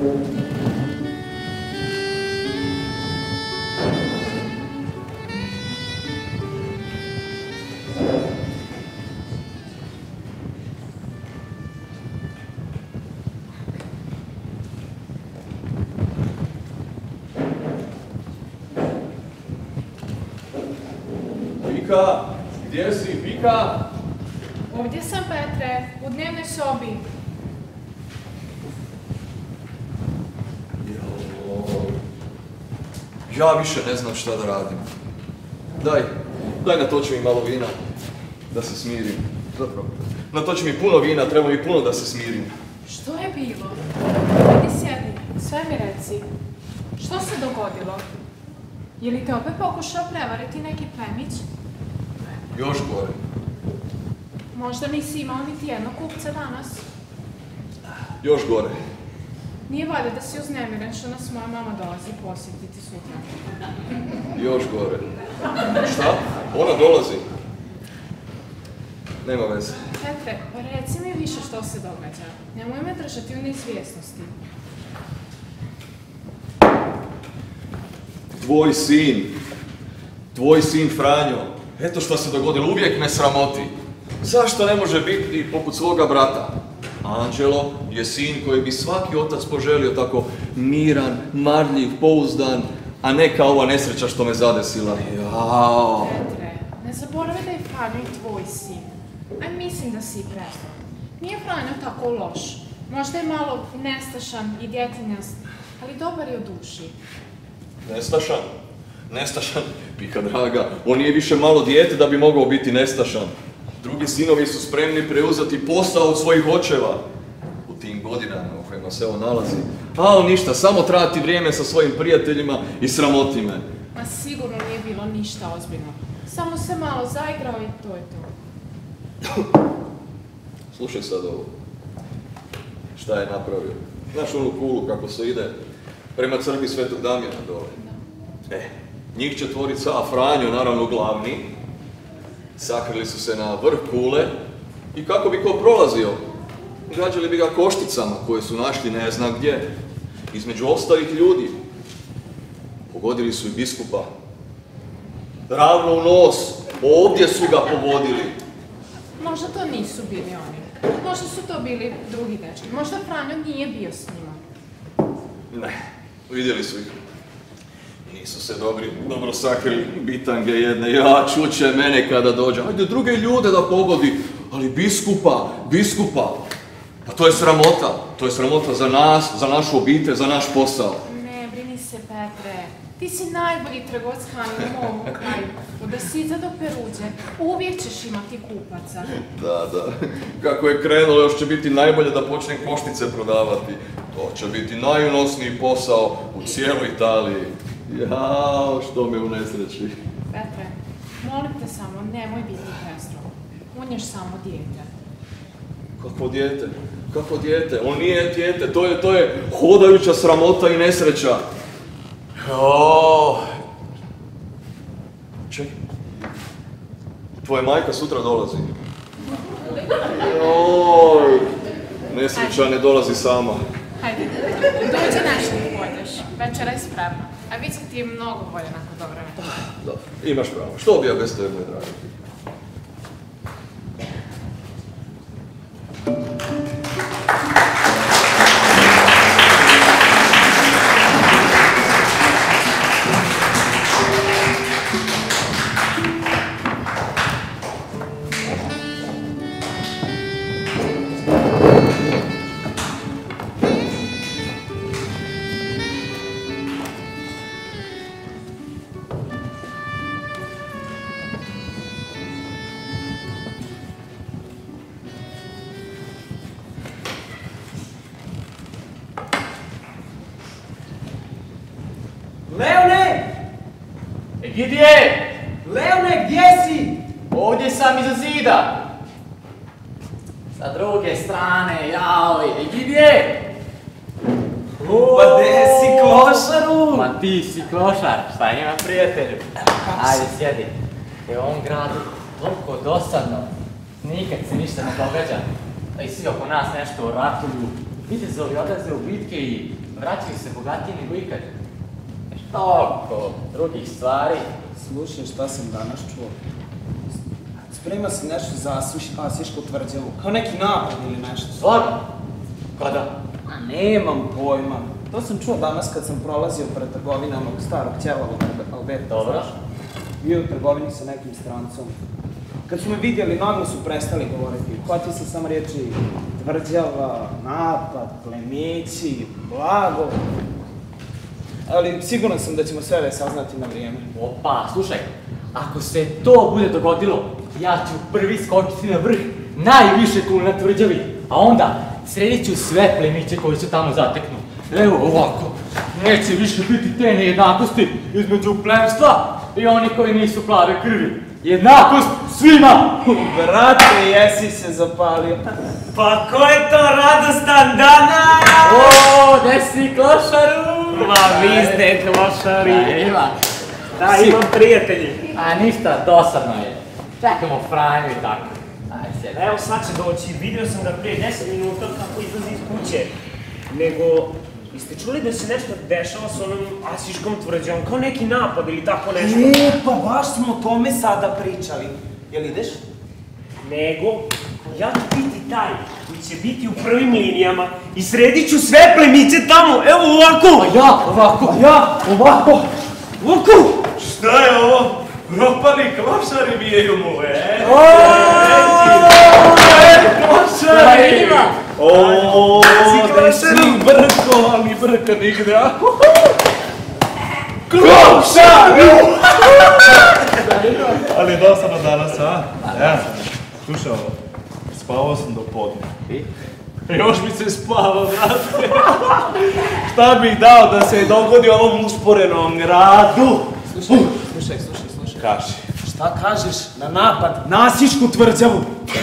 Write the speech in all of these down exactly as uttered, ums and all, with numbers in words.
Pika, gdje si, Pika? Ovdje sam, Petre, u dnevnoj sobi. Ja više ne znam šta da radim. Daj, daj natoči mi malo vina, da se smirim. Zapravo, natoči mi puno vina, treba mi puno da se smirim. Što je bilo? Idi sjedi, sve mi reci. Što se dogodilo? Je li te opet pokušao prevariti neki plemić? Još gore. Možda nisi imao niti jednog kupca danas? Još gore. Nije valjda da si uznemiren što nas moja mama dolazi posjetiti sutra. Još gore. Šta? Ona dolazi. Nema veze. Petre, reci mi više što se događa. Nemoj me držati u neizvjesnosti. Tvoj sin. Tvoj sin Franjo. Eto što se dogodilo. Uvijek me sramoti. Zašto ne može biti poput svoga brata? Anđelo je sin koji bi svaki otac poželio tako miran, marljiv, pouzdan, a ne kao ova nesreća što me zadesila. Jao. Petre, ne zaboravi da je Franjo i tvoj sin. Aj, mislim da si prezno. Nije Franjo tako loš. Možda je malo nestašan i djetinjast, ali dobar je u duši. Nestašan? Nestašan? Pika draga, on nije više malo dijete da bi mogao biti nestašan. Drugi sinovi su spremni preuzeti posao od svojih očeva. U tim godinama u kojima se on nalazi. A on ništa, samo trati vrijeme sa svojim prijateljima i sramoti me. Ma sigurno nije bilo ništa ozbiljno. Samo se malo zaigrao i to je to. Slušaj sad ovo. Šta je napravio? Znaš onu kulu kako se ide prema crkvi Svetog Damjana dole? E, njih četvorica, a Franjo naravno glavni, sakrili su se na vrh kule i kako bi ko prolazio, gađali bi ga košticama koje su našli ne znam gdje, između ostalih ljudi. Pogodili su i biskupa. Ravno u nos, ovdje su ga pogodili. Možda to nisu bili oni. Možda su to bili drugi dečki. Možda Franjo nije bio s njima. Ne, vidjeli su ih. Nisu se dobri, dobro sakrili, bitange jedne, ja čuće mene kada dođe, ajde druge ljude da pogodi, ali biskupa, biskupa, pa to je sramota, to je sramota za nas, za našu obitelj, za naš posao. Ne, brini se, Petre, ti si najbolji trgovcan u mom kraju, od Asiza do Peruđe, uvijek ćeš imati kupaca. Da, da, kako je krenulo, još će biti najbolje da počnem koštice prodavati, to će biti najunosniji posao u cijeloj Italiji. Jao, što me unesreći. Petre, molim te samo, nemoj biti prestrog. On je samo dijete. Kako dijete? Kako dijete? On nije dijete, to je, to je hodajuća sramota i nesreća. Jao. Čekaj. Tvoja majka sutra dolazi. Joj. Nesreća ne dolazi sama. Hajde, dođe nešto da pojdeš. Večera je spremna. A vicka ti je mnogo bolje nakon dobro vremena. Dobro, imaš pravo. Što bi ja bez tebe, dragi? Leone! Gdje? Leone, gdje si? Ovdje sam iza zida. Sa druge strane, jaoj, gdje? Pa gdje si, klošaru? Ma ti si klošar, šta ima prijatelju? Ajde, sjedi. Je u ovom gradu toliko dosadno. Nikad se ništa ne događa. I svi oko nas nešto ratuju. Vitezovi odlaze u bitke i vraćaju se bogatiji nego ikad. Toliko drugih stvari. Slušaj, šta sam danas čuo? Sprema se nešto za Asišku tvrđavu, kao neki napad ili nešto. Stvarno? Kada? A nemam pojma. To sam čuo danas kad sam prolazio pred trgovine onog starog ćelavog Alberta. Dobro. Bio u trgovini sa nekim strancom. Kad su me vidjeli, naglo su prestali govoriti. Uhvatio sam samo riječi tvrđava, napad, plemići, blago. Ali siguran sam da ćemo sve ove saznati na vrijeme. Opa, slušaj, ako se to bude dogodilo, ja ću prvi skočiti na vrh najviše kule na tvrđavi, a onda sredit ću sve plemiće koji se tamo zateknu. Evo ovako, neće više biti te nejednakosti između plemstva i oni koji nisu plave krvi. Jednakost svima! Brate, jesi se zapalio. Pa ko je to radostan danas? O, gde si klošaru? Ma vi ste klošari. Da, ima. Da, imam prijatelji. A ništa, dosadno je. Čekamo Franju i tako. Ajde, sjedi. Evo sad će doći, vidio sam ga prije deset minuta kako izlazi iz kuće. Nego, jeste čuli da se nešto dešava s onom Asiškom tvrđavom, kao neki napad ili tako nešto? E, pa baš smo o tome sada pričali. Jel ideš? Nego, ja ću biti taj koji će biti u prvim linijama i sredit ću sve plemiće tamo, evo ovako! A ja, ovako. A ja, ovako. Ovako! Šta je ovo? Propali klošari vijeju mu, e? Klošari! Ima! Oooo, da si brko, ali brka nigde, a? Klošari! Ali je dosadno danas, a? Ja, slušaj ovo, spavao sam do podne. I? Još mi se spava, brate. Šta bih dao da se dogodi ovom usporenom radu? Slušaj, slušaj, slušaj, slušaj. Kaži. Šta kažeš na napad na Asišku tvrđavu?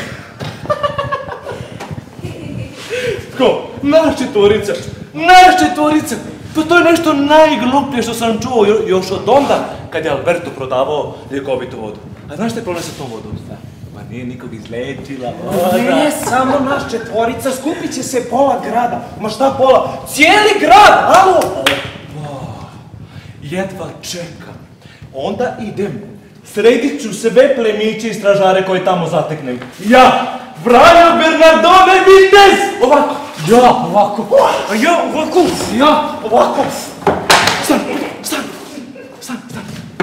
Ko? Naš četvorica! Naš četvorica! Pa to je nešto najgluplje što sam čuo još od onda kad je Alberto prodavao ljekovitu vodu. A znaš šta je problem sa tom vodom? Pa nije nikog izlečila voda. Ne, samo naš četvorica, skupit će se pola grada. Ma šta pola? Cijeli grad, alo! Jedva čekam. Onda idem. Sredit ću sve plemiće i stražare koje tamo zateknem. Ja, Franjo Bernardone Vitez! Ovako. Ja, ovako. A ja ovako! Ja, ovako. Stan, stan, stan, stan.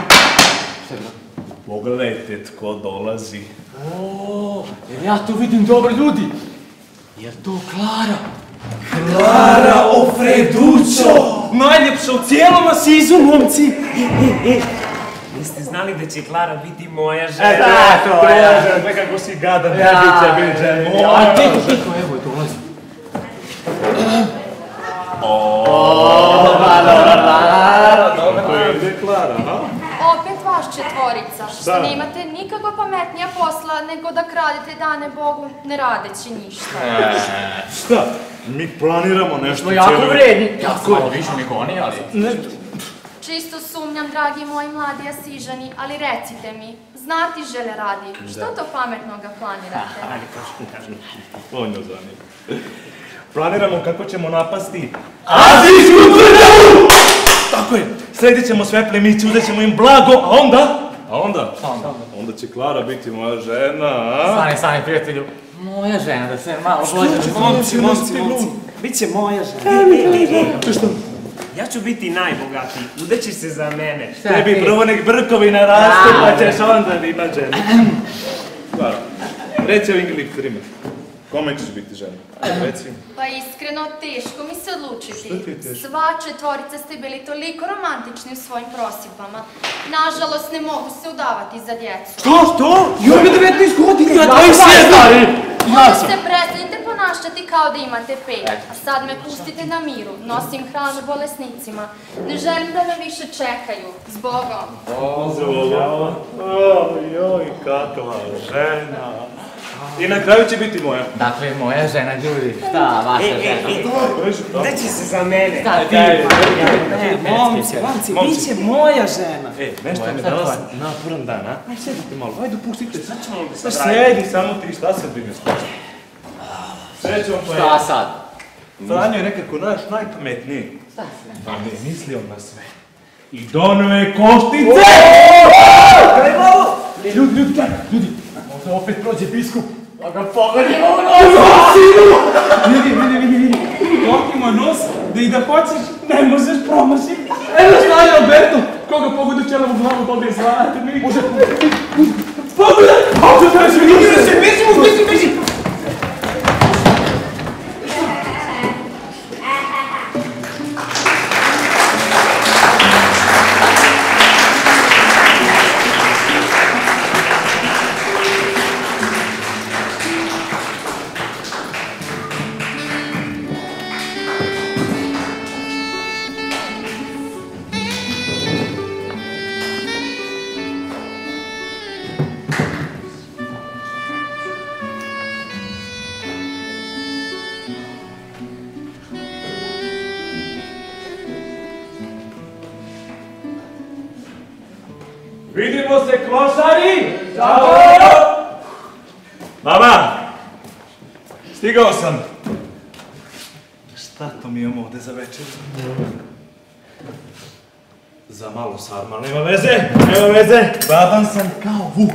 Pogledajte tko dolazi. O, jer ja tu vidim dobre ljudi. Jel to Klara? Klara Ofredućo! Najljepša u cijelom Asizu, momci. E, e, e, niste znali da će Klara biti moja žena? E, da, to je. Nekako si gadan, ne bit će bit žena. A ti, ti, to evo je dolazi. To je gdje Klara, a? Opet vaš četvorica, što nemate nikakva pametnija posla nego da kradete dane Bogu ne radeći ništa. Šta? Mi planiramo nešto. Smo jako vredni. Ja sam malo više nego oni, ali... Čisto sumnjam, dragi moji mladi Asižani, ali recite mi, znati žele radi, što to pametnoga planirate? On je zanima. Planiramo kako ćemo napasti Asijsku tvrđavu! Tako je, sredit ćemo sve plemiće, uzet ćemo im blago, a onda... A onda? Onda će Klara biti moja žena, a? Stani, stani, prijatelju. Moja žena, da se malo bolje... Momci, momci, momci. Biće moja žena. Ja ću biti najbogatiji, udeći se za mene. Tebi prvo nek brkovi narastu, pa ćeš onda imat ženu. Klara, reci ovim glifterima. Kome ćeš biti žena? Ajde, reci. Pa iskreno, teško mi se odlučiti. Što ti je teško? Sva četvorica ste bili toliko romantični u svojim prosipama. Nažalost, ne mogu se udavati za djecu. Što, što? Joj mi devetnaest godina, Ja daj sam se! stari! Onda se prestanite ponašati kao da imate pet, a sad me pustite na miru, nosim hranu bolesnicima. Ne želim da me više čekaju, zbogom. Ojoj, kakva žena. I na kraju će biti moja. Dakle, moja žena, ljudi, šta, vaša E, e, žena? e, udeći se za mene. Šta ti? Momci, momci, biće moja žena. E, nešto mi dala sam naporan dan, a? Aj, sedite malo, ajde, pustite. Sad ćemo da Pa se vratimo. sedi samo ti, šta se brine skoči? Srećom pa Šta je. sad? Franjo je nekako naš najpametniji. Šta sve? Pa ne misli on na sve. I donio je koštice! Kaj malo? Ljudi, ljudi, kaj? Ljudi, možda opet prođe biskup, pa ga pogodimo u nos! Vidi, vidi, vidi, vidi. Tokimo nos, da i da hoćeš, ne možeš promašiti. Evo šta je Alberto! Koga pogodi čelavu glavu, toga je zvajate mi. Može... Pogledaj! Pogledaj! Vidi se, biži mu, biži, biži! Vidimo se, klošari! Ćao! Mama! Stigao sam. Šta to mi imamo ovde za večer? Za malo sarma, nema veze, nema veze. Baban sam kao vuk.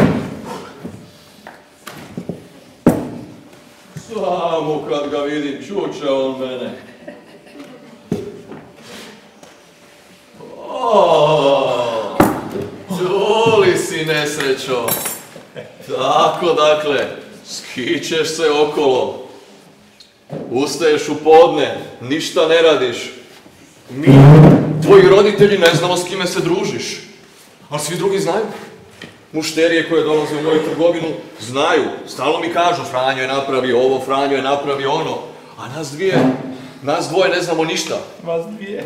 Samo kad ga vidim, čuče on mene. Oooo, čuli si nesrećo. Tako dakle, skičeš se okolo. Ustaješ u podne, ništa ne radiš. Mi, tvoji roditelji, ne znamo s kime se družiš. Ali svi drugi znaju. Mušterije koje dolaze u moju trgovinu znaju. Stalno mi kažu, Franjo je napravio ovo, Franjo je napravio ono. A nas dvije, nas dvoje ne znamo ništa. Vas dvije.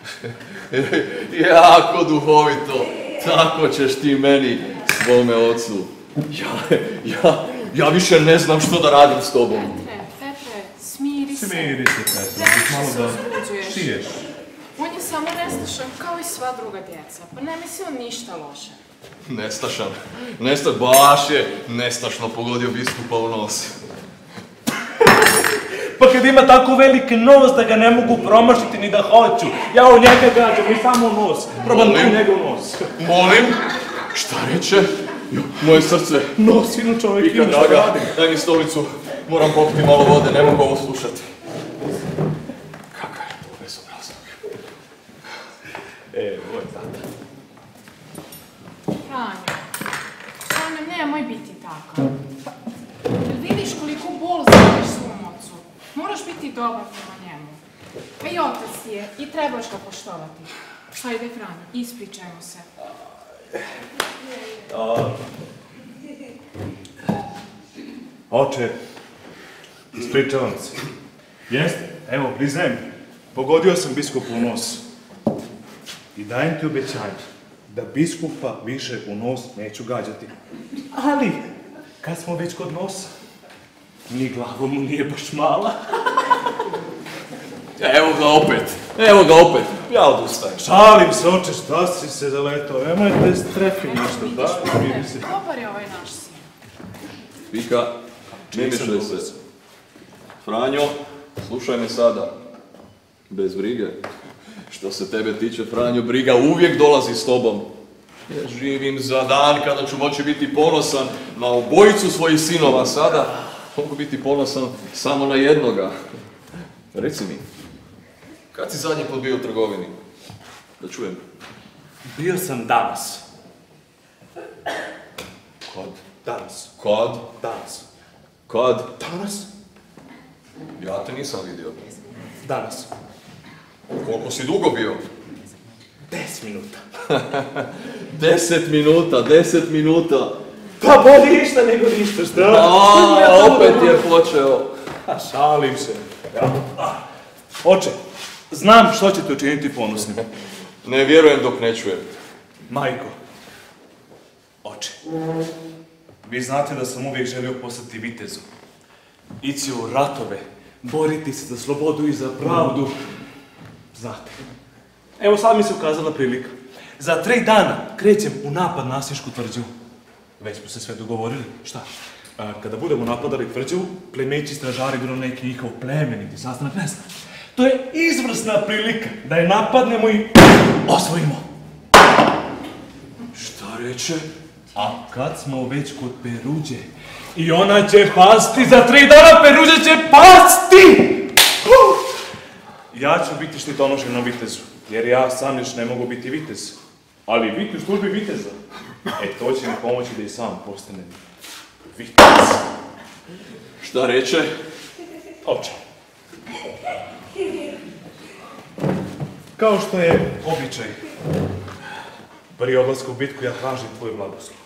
Jako duhovito. Tako ćeš ti meni, svome ocu. Ja, ja, ja više ne znam što da radim s tobom. Petre, Petre, smiri se. Smiri se, Petre. Previše Malo se da uzbuđuješ. šiješ. On je samo nestašan kao i sva druga djeca. Pa ne misli on ništa loše. Nestašan. Nesta, baš je nestašno pogodio biskupa u nos. Pa kad ima tako veliki nos da ga ne mogu promašiti ni da hoću. Ja u njega gađam i samo nos. Probam Molim? u njegov nos. Molim? Šta reče? Jo, moje srce. Nos, sinu čovjek, Vika, ima šta draga, radim. daj mi stolicu. Moram popiti malo vode, ne mogu ovo slušati. Kakav je to bezobraznog? E, ovo je tata. Franjo, Franjo, nemoj biti takav. Jel vidiš koliko bol zadaš svom ocu? Moraš biti dobar prema njemu. Pa i otac ti je i trebaš ga poštovati. Hajde, Franjo, ispričajmo se. Oče, ispričavam se. Jeste, evo, priznajem, pogodio sam biskupu u nos. I dajem ti obećanje da biskupa više u nos neću gađati. Ali, kad smo već kod nosa, ni glava mu nije baš mala. Evo ga opet, evo ga opet. Ja odustajem. Šalim se, oče, šta si se zaletao? Nemojte strefi ništa, da? Vidi se. Dobar je ovaj naš sin. Vika, ne mišljaj se. Franjo, slušaj me sada. Bez brige. Što se tebe tiče, Franjo, briga uvijek dolazi s tobom. Ja živim za dan kada ću moći biti ponosan na obojicu svojih sinova. Sada mogu biti ponosan samo na jednoga. Reci mi, kad si zadnji put bio u trgovini? Da čujem. Bio sam danas. Kod? Danas. Kad? Danas. Kad? Danas? Ja te nisam vidio. Danas. Koliko si dugo bio? Deset minuta. Deset minuta, deset minuta. Pa bolje ništa nego ništa, šta? A, opet je počeo. A, šalim se. Oče, znam što ćete učiniti ponosnim. Ne vjerujem dok ne čujem. Majko, oče, vi znate da sam uvijek želio postati vitezu. Ići u ratove, boriti se za slobodu i za pravdu. Znate. Evo sad mi se ukazala prilika. Za tri dana krećem u napad na Asišku tvrđavu. Već smo se sve dogovorili. Šta? A, kada budemo napadali tvrđavu, plemeći stražari bilo neki njihov plemeniti sastanak, ne znam. To je izvrsna prilika da je napadnemo i osvojimo. Šta reče? A kad smo već kod Peruđe, i ona će pasti, za tri dana Peruđa će pasti! Ja ću biti štitonoša na vitezu, jer ja sam još ne mogu biti vitez. Ali biti u službi viteza, e to će mi pomoći da i sam postanem vitez. Šta reče? Oče. Kao što je običaj, prije odlaska u bitku ja tražim tvoj blagoslov.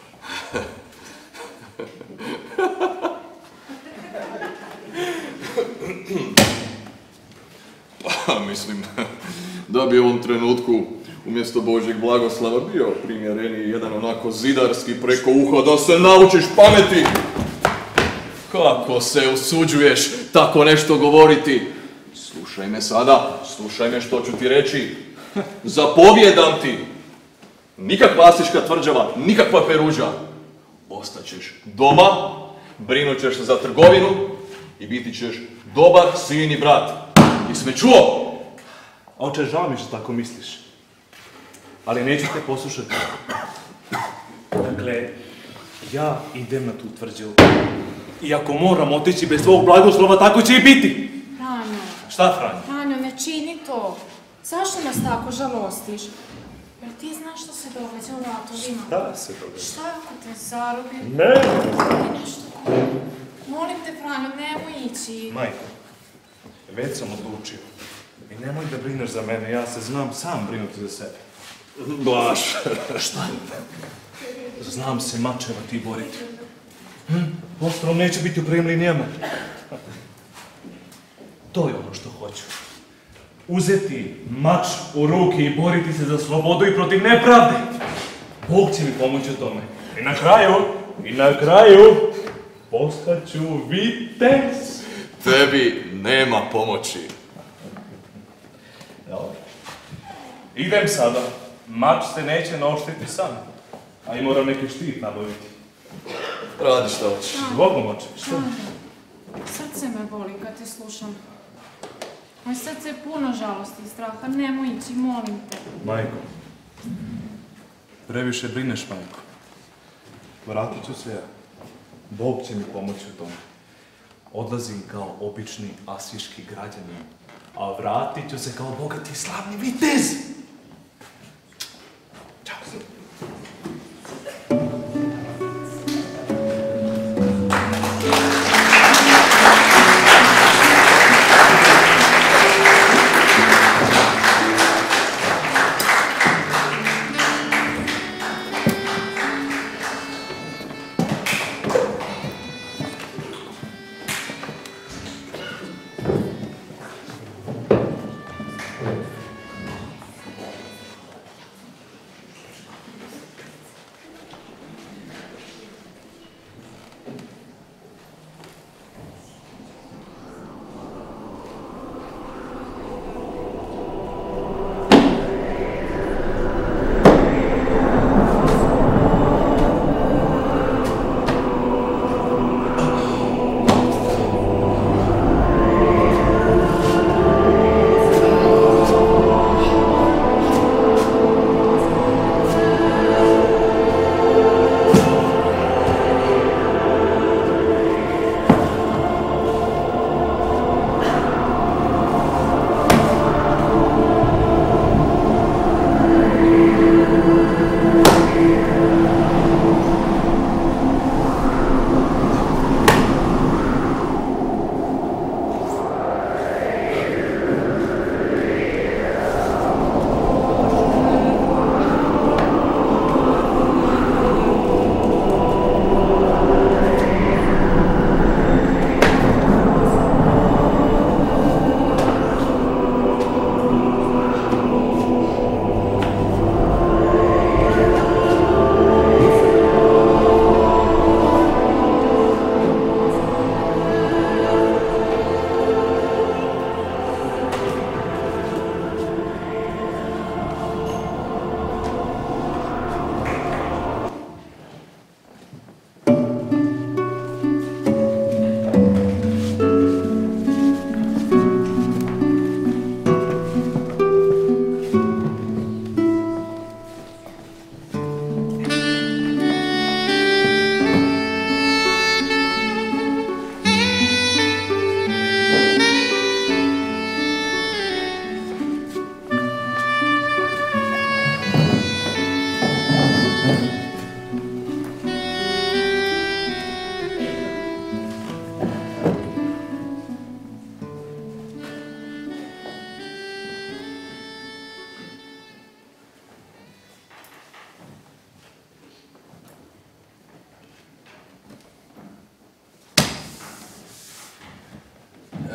Pa, mislim, da bi u ovom trenutku umjesto Božjeg blagoslava bio primjereniji jedan onako zidarski preko uha da se naučiš pameti. Kako se usuđuješ tako nešto govoriti? Slušaj me sada, slušaj me što ću ti reći. Zapovjedam ti. Nikakva Asiška tvrđava, nikakva Peruđa. Ostaćeš doma, brinut ćeš se za trgovinu i biti ćeš dobar sin i brat. Jesi me čuo? Oče, žao mi što tako misliš, ali neću te poslušati. Dakle, ja idem na tu tvrđavu. I ako moram otići bez tvojeg blagoslova, tako će i biti. Franjo. Šta, Franjo? Franjo, ne čini to. Zašto nas tako žalostiš? Jer ti znaš što se događa u ratovima. Šta se događa? Šta ako te zarobi? Ne! Ili nešto ko... Molim te, Franjo, nemoj ići. Majko, već sam odlučio. I nemoj da brineš za mene, ja se znam sam brinuti za sebe. Blaž. Šta? Znam se mačevati i boriti. Hm? Ostrovom neće biti u prvim linijama. To je ono što hoću. Uzeti mač u ruke i boriti se za slobodu i protiv nepravde. Bog će mi pomoći u tome. I na kraju, i na kraju, postaću vitez. Tebi nema pomoći. Dobro. Idem sada. Mač se neće naoštriti sam. A i moram neki štit nabaviti. Radi šta hoćeš. Zbogom oče. Što? Franjo, srce me boli kad te slušam. Moje srce je puno žalosti i straha. Nemoj ići, molim te. Majko, previše brineš, majko. Vratit ću se ja. Bog će mi pomoći u tome. Odlazim kao obični asiški građanin, a vratit ću se kao bogati i slavni vitez. Ćao.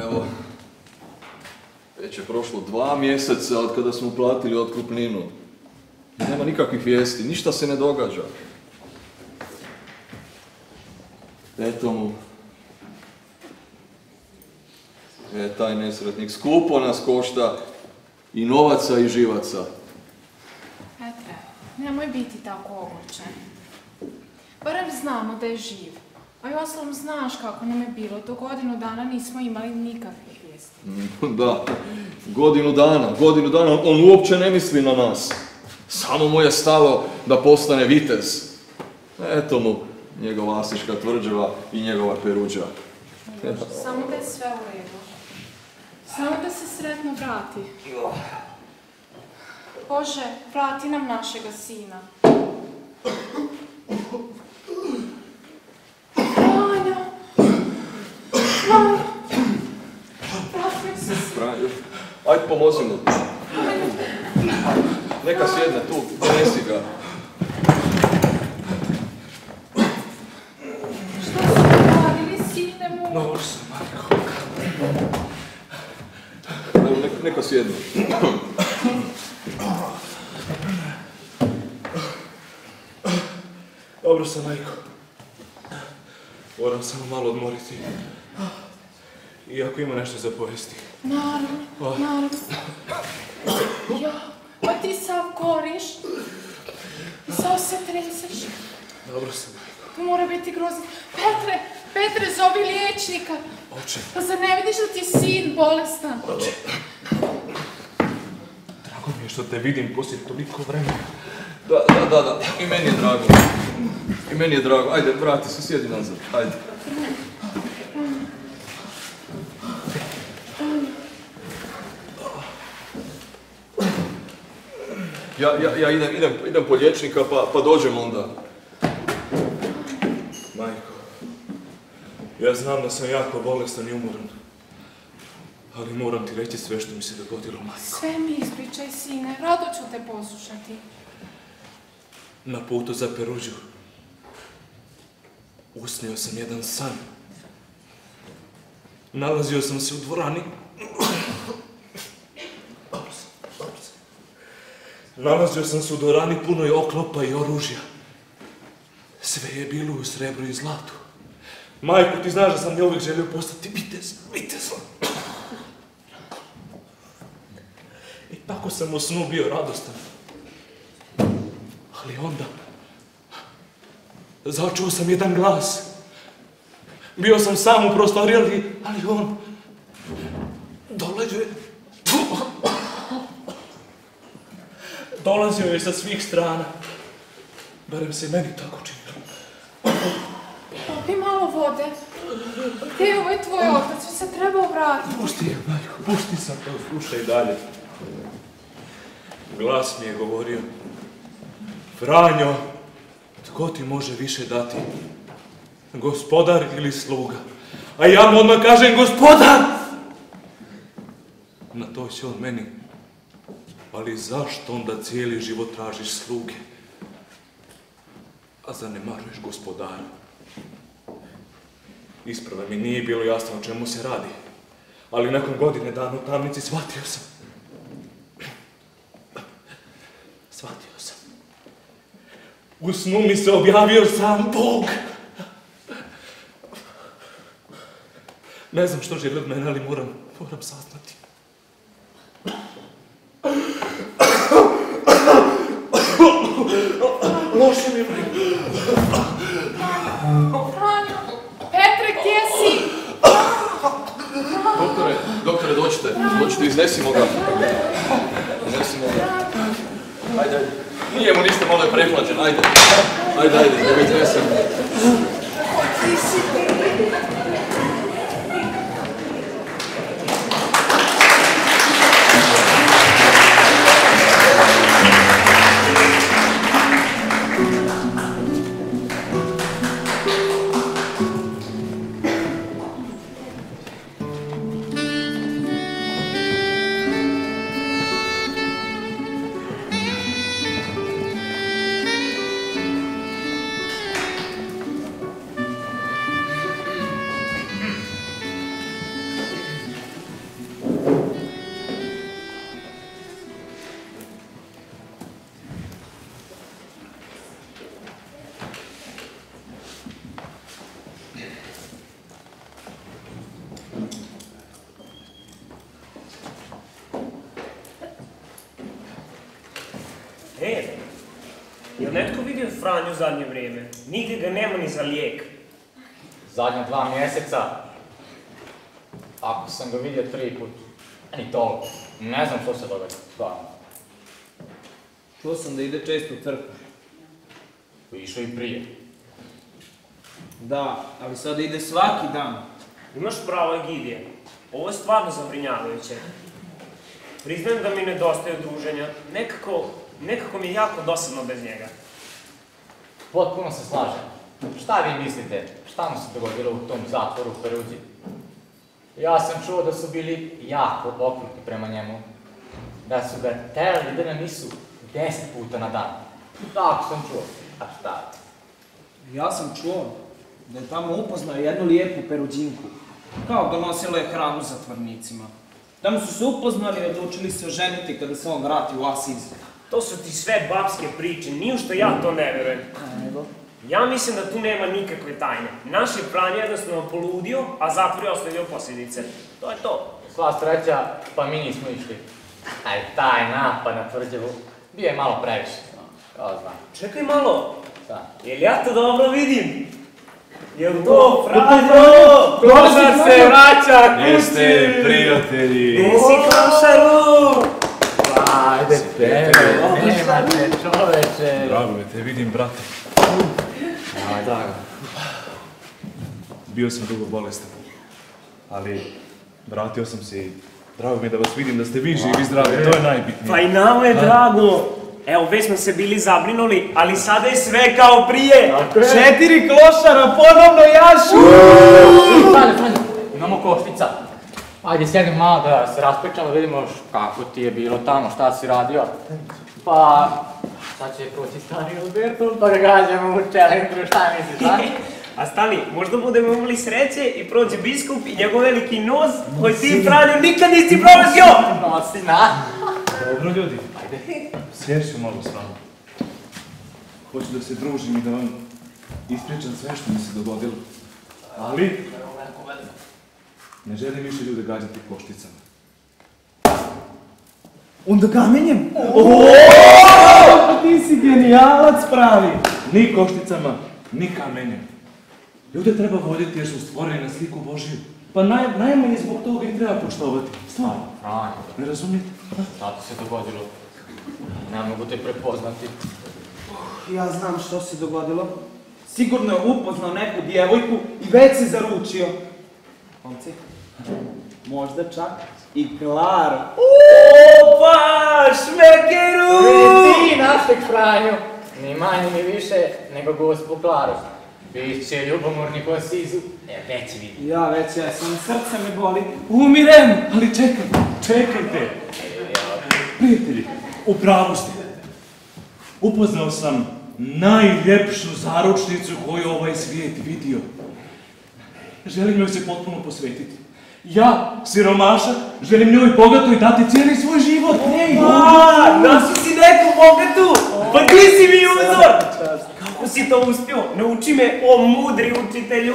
Evo, već je prošlo dva mjeseca od kada smo platili otkupninu. Nema nikakvih vijesti, ništa se ne događa. Eto mu. E, taj nesretnik skupo nas košta i novaca i živaca. Petre, nemoj biti tako ogorčen. Barem znamo da je živ. A i ostalom znaš kako nam je bilo. Do godinu dana nismo imali nikakvih vijesti. Da, godinu dana, godinu dana, on uopće ne misli na nas. Samo mu je stalo da postane vitez. Eto mu njegova Asiška tvrđava i njegova Peruđa. Samo da je sve u redu. Samo da se sretno vrati. Bože, vrati nam našega sina. Franjo! Franjo! Vrati se. Franjo, ajde pomozi mu. Neka sjedne tu, donesi ga. Što su radili, sine mu? Dobro sam, majko. Evo, neka, neka sjedne. Dobro sam, majko. Moram samo malo odmoriti. Iako ima nešto za povesti. Naravno, naravno. Ja, pa ti sav goriš. I sav se treseš. Dobro sam, majko. To mora biti grozno. Petre, Petre, zovi liječnika. Oče. Pa zar ne vidiš da ti je sin bolestan? Oče. Drago mi je što te vidim poslije toliko vremena. Da, da, da, da. I meni je drago. I meni je drago. Ajde, vrati se, sjedi nazad. Ajde. Ja, ja, ja idem, idem, idem po liječnika, pa, pa dođem onda. Majko, ja znam da sam jako bolestan i umoran. Ali moram ti reći sve što mi se dogodilo, majko. Sve mi ispričaj, sine. Rado ću te poslušati. Na putu za Peruđu usnio sam jedan san. Nalazio sam se u dvorani. Dobro sam, dobro sam. Nalazio sam se u dvorani punoj oklopa i oružja. Sve je bilo u srebru i zlatu. Majko, ti znaš da sam ja uvijek želio postati vitez, vitez. I tako sam u snu bio radostan. Ali onda začuo sam jedan glas. Bio sam sam u prostoriji, ali, ali on dolazio je... Dolazio je sa svih strana. Barem se meni tako činilo. Popi malo vode. Gdje je ovaj tvoj otac? Vi se treba vratiti. Pusti je, Marko, pusti sam to, slušaj dalje. Glas mi je govorio: Franjo, tko ti može više dati? Gospodar ili sluga? A ja mu odmah kažem: gospodar! Na to će on meni: ali zašto onda cijeli život tražiš sluge, a zanemaruješ gospodara? Isprva mi nije bilo jasno o čemu se radi, ali nakon godine dana u tamnici shvatio sam. Shvatio sam. U snu mi se objavio sam Bog. Ne znam što želi od mene, ali moram, moram saznati. Loše mi je vreme. Franjo! Petre, gdje si? Doktore, doktore, dođite, dođite, iznesimo ga. Iznesimo ga. Ajde, ajde. Nije mu ništa, malo je prehlađen, ajde. Ajde, ajde, da ga iznesemo. vidio Franju u zadnje vrijeme? Nigdje ga nema ni za lijek. Zadnja dva mjeseca, ako sam ga vidio tri put, ni toliko. Ne znam što se događa, stvarno. Čuo sam da ide često u crkvu. Išao i prije. Da, ali sada ide svaki dan. Imaš pravo, Egidije. Ovo je stvarno zabrinjavajuće. Priznajem da mi nedostaje druženja. Nekako, nekako mi je jako dosadno bez njega. Potpuno se slažem. Šta vi mislite? Šta mu se dogodilo u tom zatvoru u Perudzi? Ja sam čuo da su bili jako okrutni prema njemu. Da su ga terali da na misu deset puta na dan. Tako sam čuo. A šta? Ja sam čuo da je tamo upoznao jednu lijepu Perudžinku. Kao donosila je hranu zatvornicima. Tamo su se upoznali i odlučili se oženiti kada se on vrati u Asiz. To su ti sve babske priče, ni u što ja to ne verujem. Ja mislim da tu nema nikakve tajne. Naš je Franjo jednostavno poludio, a zatvor je ostavio posljedice. To je to. Sva sreća, pa mi nismo išli. Aj, taj napad na Tvrđavu bio je malo previše. Kao znam. Čekaj malo. Šta? Jel ja to dobro vidim? Jel to Franjo? Klošar se vraća kući! Jeste, prijatelji! Jesi Klošaru? Ajde, tebe, nema te čoveče. Drago me te vidim, brate. Aj, drago. Bio sam dugo bolestan, ali vratio sam se i drago mi je da vas vidim, da ste vi živi i zdravi, to je najbitnije. Pa i nama je drago. Evo, već smo se bili zabrinuli, ali sada je sve kao prije. Četiri klošara ponovno jašu! Franjo, Franjo, imamo koštica. Ajde, sjedimo malo da se raspričamo, vidimo kako ti je bilo tamo, šta si radio. Pa, sad će proći stari Alberto, pa ga gađamo u čelendru, šta misliš, a? A stani, možda budemo imali sreće i prođe biskup i njegov veliki nos koji ti, Franjo, nikad nisi prolazio! Nosi, na. Dobro, ljudi, Ajde. sješću malo s vama. Hoću da se družim i da vam ispričam sve što mi se dogodilo. Ali, ne želim više ljude gađati košticama. Onda kamenjem? Oooo! Ti si genijalac pravi! Ni košticama, ni kamenjem. Ljude treba voljeti jer su stvoreni na sliku Božiju. Pa naj, najmanje zbog toga ih treba poštovati. Stvarno. Franjo, Ne razumijete? šta ti se dogodilo? Ne mogu te prepoznati. Ja znam što se dogodilo. Sigurno je upoznao neku djevojku i već se zaručio. Momci, možda čak i Klaru. Opa, šmekeru! Ti našeg Franju, ni manje ni više nego gospu Klaru. Biće ljubomorni po Asizu, e, već vidi. Ja već jesam, srce me boli. Umirem! Ali čekajte, čekajte. Prijatelji, u pravu ste. Upoznao sam najljepšu zaručnicu koju ovaj svijet vidio. Želim joj se potpuno posvetiti. Ja, siromašak, želim njoj bogatoj dati cijeli svoj život. Ej, A, našao si neku bogatu! Pa ti si mi uzor! Kako si to uspio? Nauči me, o mudri učitelju!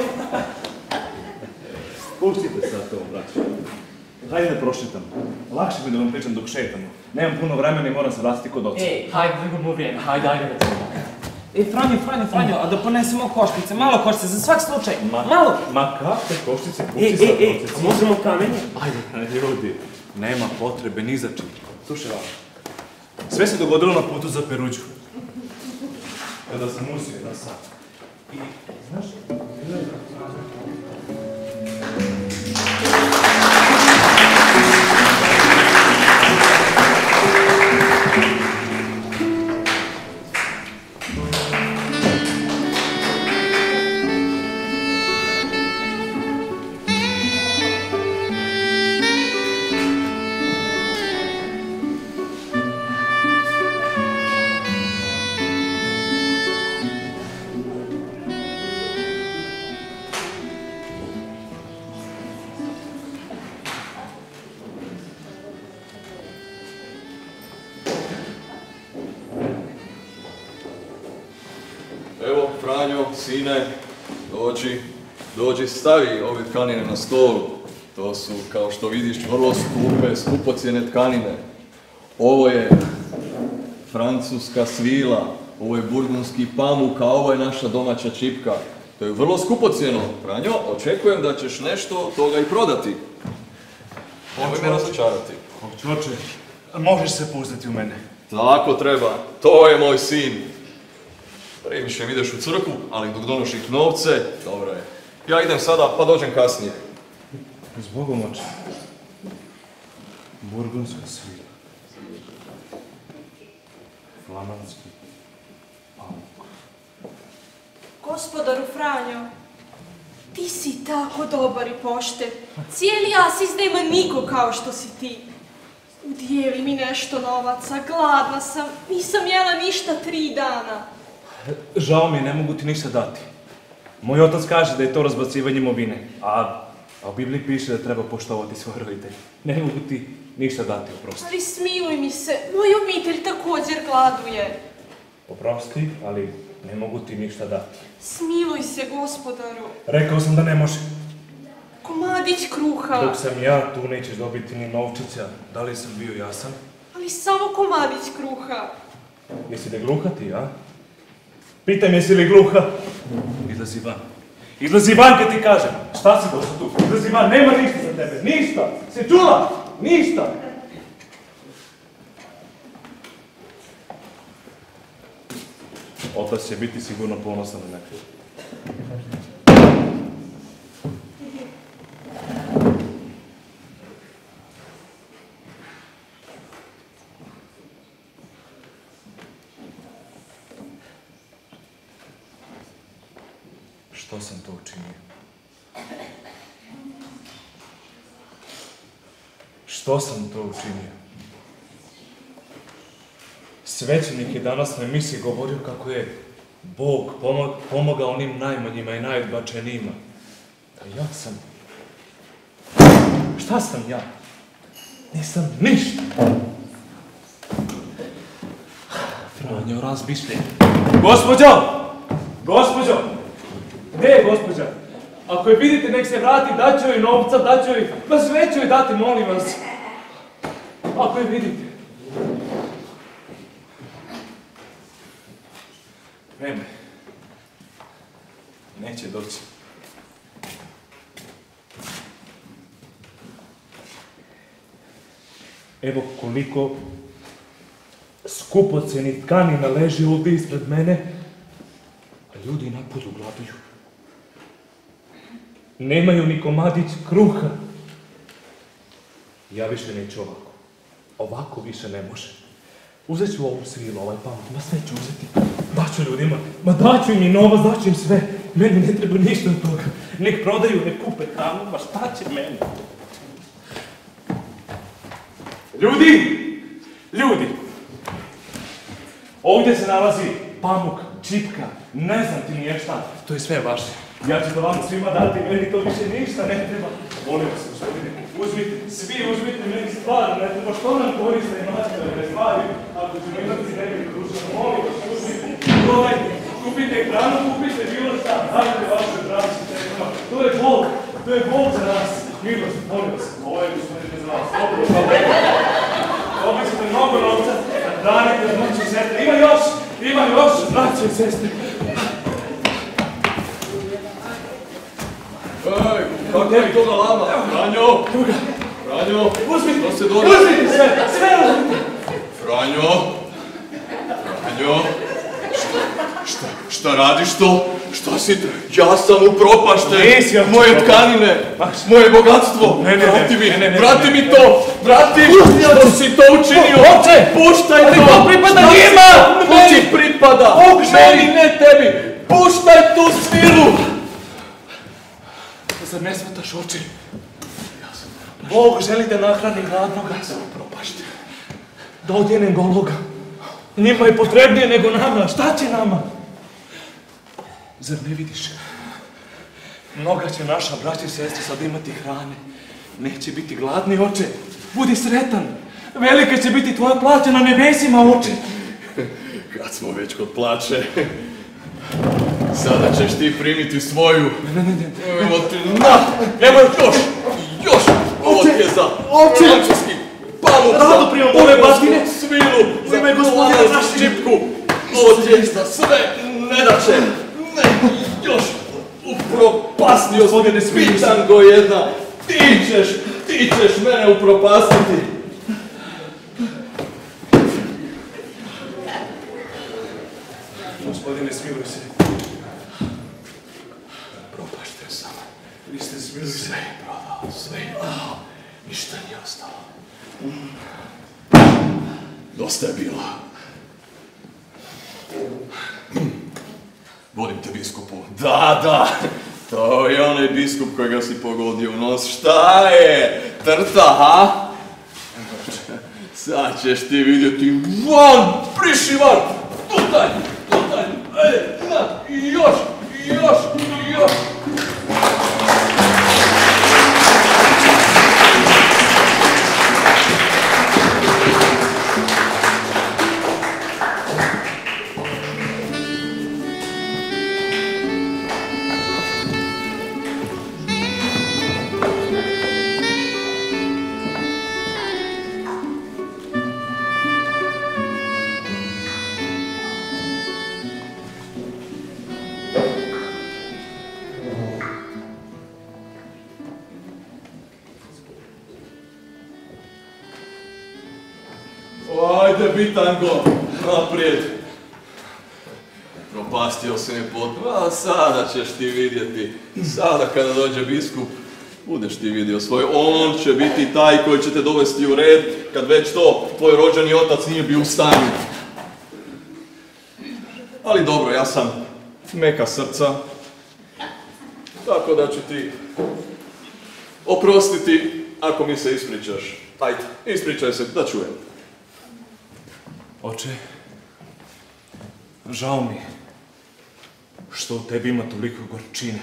Pustite sad to, braćo. Hajde da prošetam. Lakše mi da vam pričam dok šetamo. Nemam puno vremena i moram se vratiti kod oca. Ej, hajde da gubimo vrijeme, hajde, hajde da ćemo. E, Franjo, Franjo, Franjo, a da ponesemo košnice, malo košnice, za svak slučaj, Ma, malo. Ma kakve košnice, E, kuci sad e, e, procesi. možemo kamenje? Ajde, ljudi, nema potrebe ni za čim. Slušaj vam, sve se dogodilo na putu za Peruđu. Kada sam usio jedan sat. I, znaš, Evo, Franjo, sine, dođi, dođi, stavi ove tkanine na stol. To su, kao što vidiš, vrlo skupe, skupocjene tkanine. Ovo je francuska svila, ovo je burgundski pamuk, a ovo je naša domaća čipka. To je vrlo skupocjeno, Franjo, očekujem da ćeš nešto od toga i prodati. Nemoj me razočarati. Hoću, oče, možeš se pouzdati u mene. Tako treba, to je moj sin. Previše mi ideš u crkvu, ali dok donošiš novce, dobro je. Ja idem sada, pa dođem kasnije. Zbogom, oče. Burgundska svila. Flamanski pamuk. Gospodaru Franjo, ti si tako dobar i pošten. Cijeli Asis nema niko kao što si ti. Udijeli mi nešto novaca, gladna sam, nisam jela ništa tri dana. Žao mi je, ne mogu ti ništa dati. Moj otac kaže da je to razbacivanje imovine, a, a u Bibliji piše da treba poštovati svoje roditelje. Ne mogu ti ništa dati, oprosti. Ali smiluj mi se, moj obitelj također gladuje. Oprosti, ali ne mogu ti ništa dati. Smiluj se, gospodaru. Rekao sam da ne može. Komadić kruha. Dok sam ja, tu nećeš dobiti ni novčića. Da li sam bio jasan? Ali samo komadić kruha. Jesi li gluha ti, a? Pitam, jesi li gluha? Izlazi van. Izlazi van kad ti kažem. Šta si došao tu? Izlazi van, nema ništa za tebe. Ništa! Si čula? Ništa! Otac će biti sigurno ponosan na mene. Što sam to učinio? Što sam to učinio? Svećenik je danas na emisiji govorio kako je Bog pomogao onim najmanjima i najodbačenijima. A ja sam... Šta sam ja? Nisam ništa. Franjo, razmišljaj. Gospođo! Gospođo! Gdje je gospođa? Ako je vidite, nek se vrati, daću joj novca, daću joj... Pa sve ću joj dati, molim vas. Ako je vidite. Vreme. Neće doći. Evo koliko skupocjenih tkanina leži ovdje ispred mene, a ljudi napolju gladuju. Nemaju ni komadić kruha. Ja više neću ovako. Ovako više ne može. Uzet ću ovu svilu, ovaj pamuk, ma sve ću uzeti. Daću ljudima, ma daću im i novac, daću im sve. Meni ne treba ništa od toga. Nek prodaju, nek kupe hranu, ma šta će meni? Ljudi! Ljudi! Ovdje se nalazi pamuk, čipka, ne znam ti nije šta. To je sve vaše. Ja ću to vam svima dati, meni to više ništa ne treba. Molim vas, gospodine, uzmite, svi uzmite meni stvarno, ne treba, što nam koriste i materijalne stvari, ako ćemo imati nekaj društva, molim vas, uzmite, prodajte, kupite hranu, kupite bilo šta, dajte vaše braći, tekama, to je Bog, to je Bog za nas. Milost, molim vas, ovo je gospodine za vas, dobro, dobro, dobit ćete mnogo novca, danite od noći sestre, ima još, ima još, braće i sestre. Ej, kako je to galama? Franjo! Franjo! Uzmite! To se dobro... Uzmite sve! Sve uzmite! Franjo! Franjo! Šta, šta radiš to? Šta si... Ja sam upropašten! Nisi, ja ću moje propast. tkanine! Moje bogatstvo! Ne, ne, ne. Vrati mi! Ne, ne, ne, vrati ne, mi ne. to! Vrati! Što si to učinio? Oče! Puštaj Ali to! to pripada Šta si- njima! Meni pripada! Meni, ne tebi! Puštaj tu svilu! Zar ne svataš oči? Bog želi da nahrani gladnoga. Ja sam upropašten. Da odjene gologa. Njima je potrebnije nego nama. Šta će nama? Zar ne vidiš? Mnoga će naša braća i sestre sad imati hrane. Neće biti gladni, oče. Budi sretan. Velika će biti tvoja plaća na nebesima, oče. Kad smo već kod plaće, sada ćeš ti primiti svoju. Ne, ne, ne. Evo ti, na! Nemoj Još! Još! Ovo ti je za Oče! francuski pamuk, Rado za primam ove burgundsku batine. svilu, U za ime gospodina flamandsku našeg. čipku. Ovo ti mjesta, sve nedaće, ne, još upropastio Gospodine Smiljuš. Bitango jedna, ti ćeš, ti ćeš mene upropastiti. Gospodine, smiluj se. Propaštio sam. Vi ste smiluj se. Sve je prodao, sve je prodao, ništa nije ostalo. Dosta je bilo. Volim te, biskupu. Da, da, to je onaj biskup kojega si pogodio u nos. Šta je? Trta, ha? Sad ćeš ti vidjeti. Van, priši van! Tutaj, tutaj, ej, na, i još, i još, i još! Ajde, Bitango, naprijed. Propastio se mi potpuno, a sada ćeš ti vidjeti. Sada kada dođe biskup, budeš ti vidio svoj. On će biti taj koji će te dovesti u red, kad već to tvoj rođeni otac nije bio u stanju. Ali dobro, ja sam meka srca, tako da ću ti oprostiti ako mi se ispričaš. Ajde, ispričaj se, da čujem. Oče, žao mi je što u tebi ima toliko gorčine.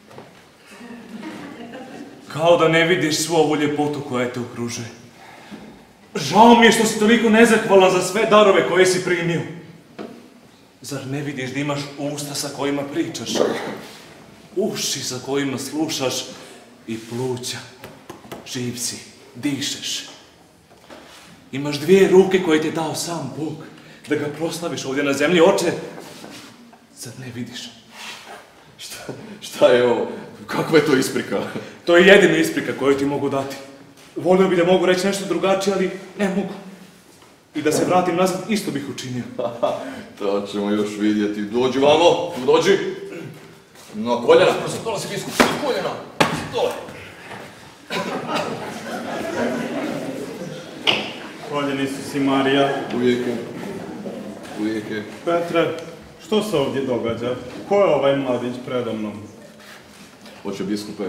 Kao da ne vidiš svu ovu ljepotu koja te okružuje. Žao mi je što si toliko nezahvalan za sve darove koje si primio. Zar ne vidiš da imaš usta sa kojima pričaš, uši sa kojima slušaš i pluća, živ si, dišeš. Imaš dvije ruke koje ti je dao sam Bog, da ga proslaviš ovdje na zemlji. Oče, zar ne vidiš? Šta, šta je ovo? Kakva je to isprika? To je jedina isprika koju ti mogu dati. Volio bi da mogu reći nešto drugačije, ali ne mogu. I da se vratim nazad, isto bih učinio. To ćemo još vidjeti. Dođi vamo, dođi. Na koljena, prosim, dolazi biskup, na koljena. Dole. Hvaljeni su si, Marija. Uvijek je. Uvijek je. Petre, što se ovdje događa? Ko je ovaj mladić predo mnom? Oče biskupe,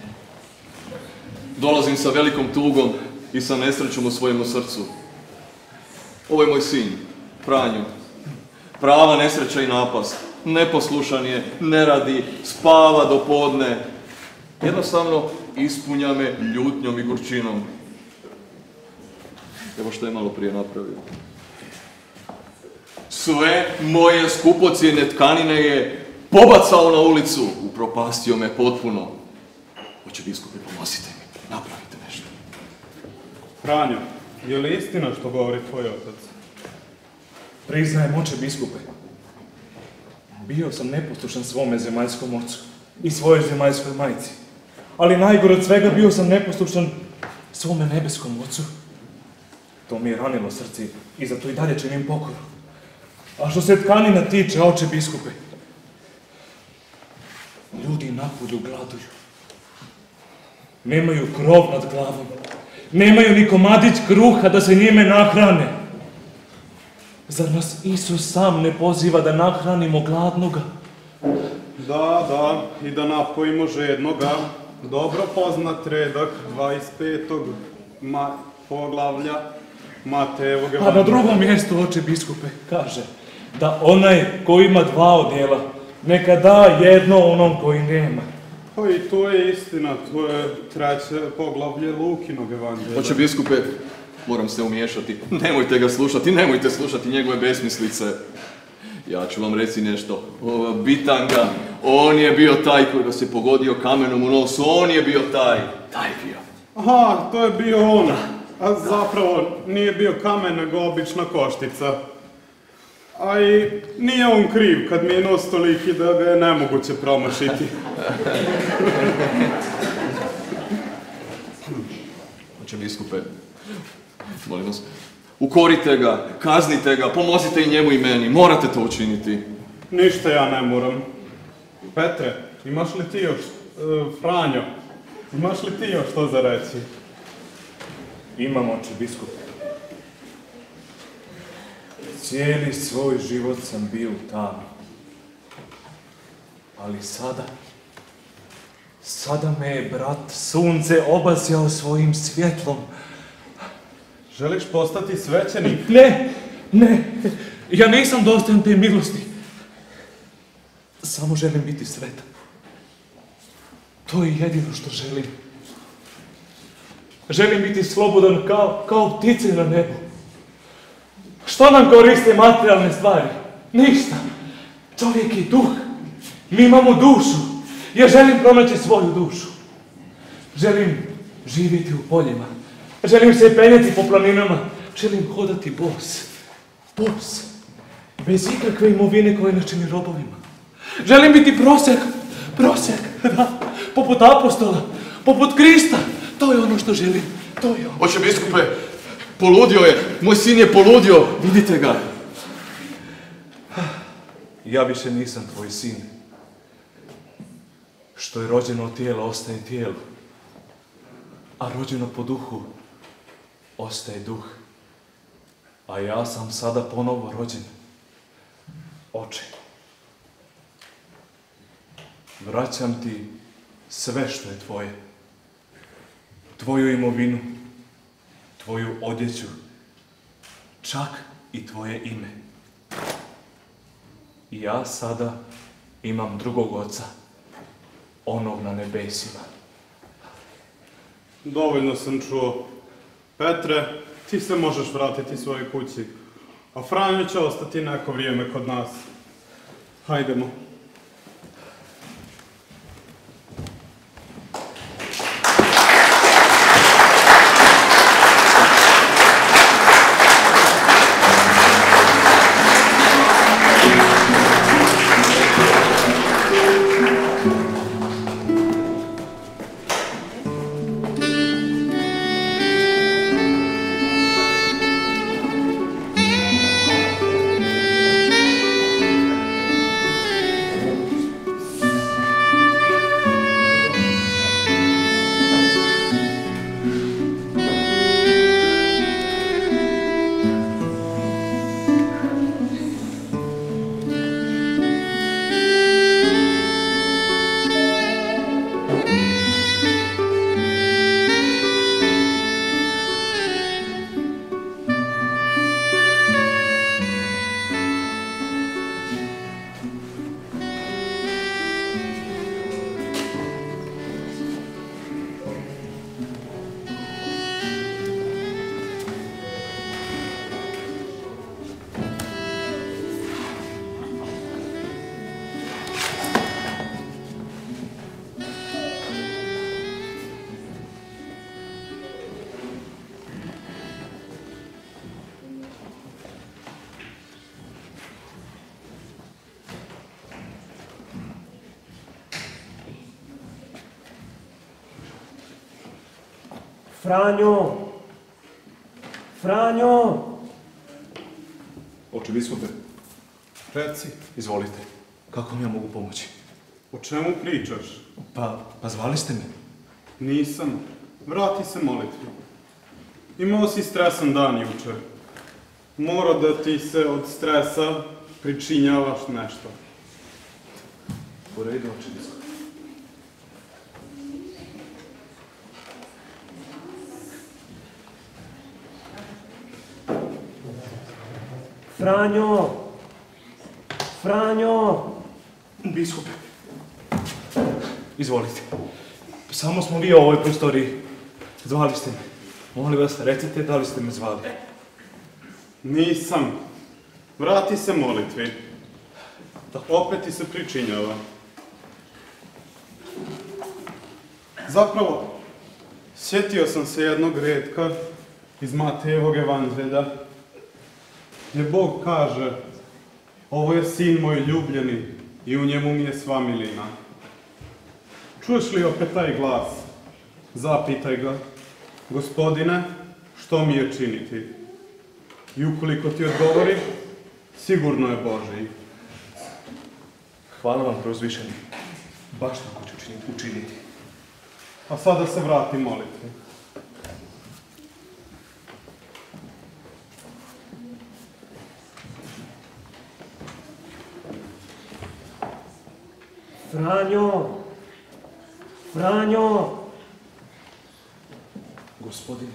dolazim sa velikom tugom i sa nesrećom u svojemu srcu. Ovo je moj sin, Franjo. Prava nesreća i napast. Neposlušan je, ne radi, spava do podne. Jednostavno ispunja me ljutnjom i gorčinom. Evo što je malo prije napravio. Sve moje skupocijene tkanine je pobacao na ulicu, upropastio me potpuno. Oče biskupe, pomozite mi, napravite nešto. Franjo, je li istina što govori tvoj otac? Priznajem, oče biskupe. Bio sam neposlušan svome zemaljskom ocu i svojoj zemaljskoj majci. Ali najgore od svega, bio sam neposlušan svome nebeskom ocu. To mi je ranilo srce i zato i dalje činim pokoru. A što se tkanina tiče, oče biskupe, ljudi napolju gladuju. Nemaju krov nad glavom. Nemaju ni komadić kruha da se njime nahrane. Zar nas Isus sam ne poziva da nahranimo gladnoga? Da, da, i da napojimo žednoga. Dobro poznat redak dvadeset petog ma poglavlja Matejevog A na drugom mjestu, oče biskupe, kaže da onaj koji ima dva odjela, neka da jedno onom koji nema. Pa i to je istina, to je treće poglavlje Lukinog evanđelja. Oče biskupe, moram se umiješati. Nemojte ga slušati, nemojte slušati njegove besmislice. Ja ću vam reći nešto. O, Bitanga, on je bio taj koji vas je pogodio kamenom u nos, on je bio taj. Taj je bio. Aha, to je bio on. A zapravo nije bio kamen, nego obična koštica. A i nije on kriv kad mi je nos toliki da ga je nemoguće promašiti. Oče biskupe, molim vas, ukorite ga, kaznite ga, pomozite i njemu i meni, morate to učiniti. Ništa ja ne moram. Petre, imaš li ti još, uh, Franjo, imaš li ti još što za reći? Imam, oče biskupe. Cijeli svoj život sam bio u tami. Ali sada, sada me je brat sunce obasjao svojim svjetlom. Želiš postati svećenik? Ne, ne, ja nisam dostojan te milosti. Samo želim biti sretan. To je jedino što želim. Želim biti slobodan kao, kao ptice na nebu. Što nam koriste materijalne stvari? Ništa. Čovjek je duh. Mi imamo dušu. Ja želim pronaći svoju dušu. Želim živjeti u poljima. Želim se penjati po planinama. Želim hodati bos. Bos. Bez ikakve imovine koje nas čini robovima. Želim biti prosjak. Prosjak, da. Poput apostola. Poput Krista. To je ono što želim. To je ono. Oče biskupe, poludio je. Moj sin je poludio. Vidite ga. Ja više nisam tvoj sin. Što je rođeno od tijela, ostaje tijelo. A rođeno po duhu, ostaje duh. A ja sam sada ponovo rođen. Oče, vraćam ti sve što je tvoje. Tvoju imovinu, tvoju odjeću, čak i tvoje ime. I ja sada imam drugog oca, onog na nebesima. Dovoljno sam čuo. Petre, ti se možeš vratiti svojoj kući, a Franjo će ostati neko vrijeme kod nas. Hajdemo. Franjo! Franjo! Oče biskupe, Reci, izvolite. Kako vam ja mogu pomoći? o čemu pričaš? Pa, pa zvali ste me. Nisam. Vrati se molitvi. Imao si stresan dan jučer. Mora da ti se od stresa pričinjavaš nešto. U redu, oče biskupe. Franjo! Franjo! Biskupe, izvolite. Samo smo vi u ovoj prostoriji. Zvali ste me. Molim vas, recite da li ste me zvali. Nisam. Vrati se molitvi. Opet ti se pričinjava. Zapravo, sjetio sam se jednog retka iz Matejevog evanđelja, gdje Bog kaže: Ovo je sin moj ljubljeni i u njemu mi je sva milina. Čuješ li opet taj glas? Zapitaj ga, gospodine, što mi je činiti? I ukoliko ti odgovori, sigurno je Božiji. Hvala vam, preuzvišeni. Baš tako ću učiniti. A sada se vrati molitvi. Franjo! Franjo! Gospodine,